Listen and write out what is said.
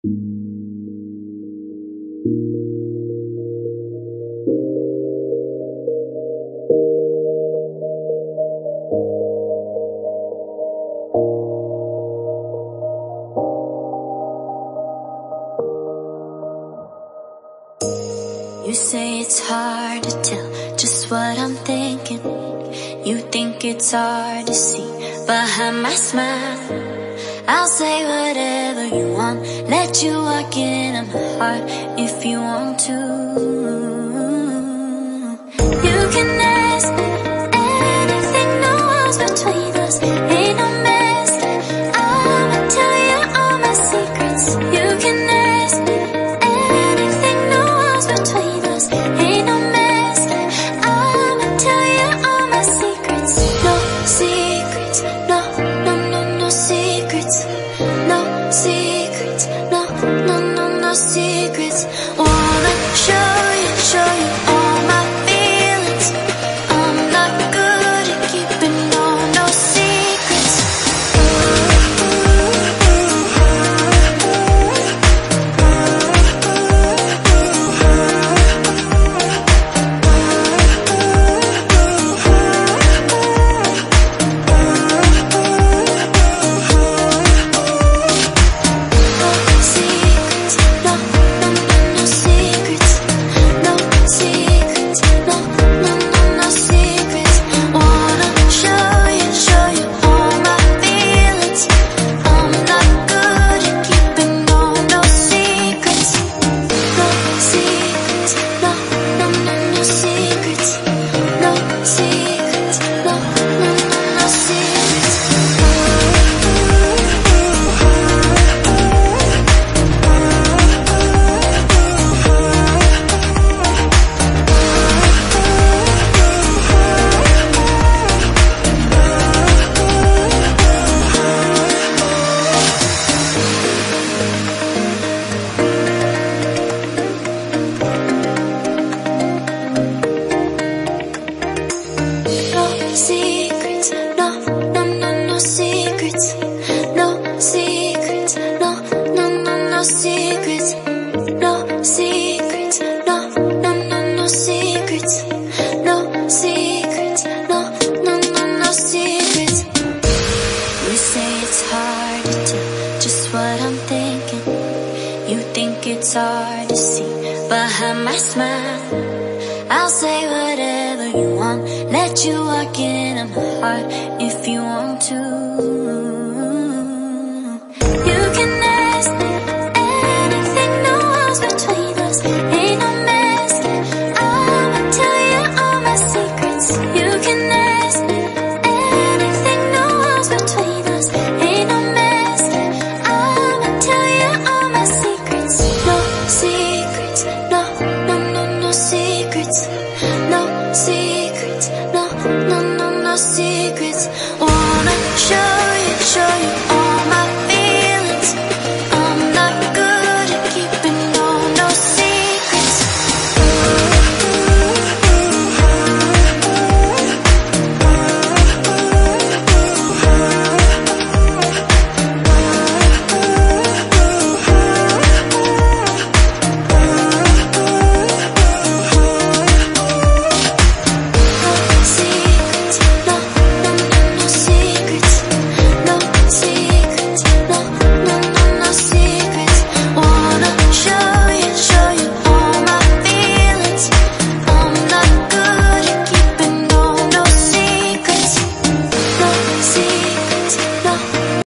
You say it's hard to tell just what I'm thinking. You think it's hard to see behind my smile. I'll say whatever you want, let you walk into my heart if you want to. You can ask me anything, no walls between us, ain't no mess. I'ma tell you all my secrets. You can ask me anything, no walls between us, ain't no mess. I'ma tell you all my secrets. No secrets, no, no, no, no secrets. No secrets, no, no, no, no secrets. Wanna show you all my feelings. I'm not good at keeping no secrets. It's hard to see behind my smile. I'll say whatever you want, let you walk into my heart if you want to.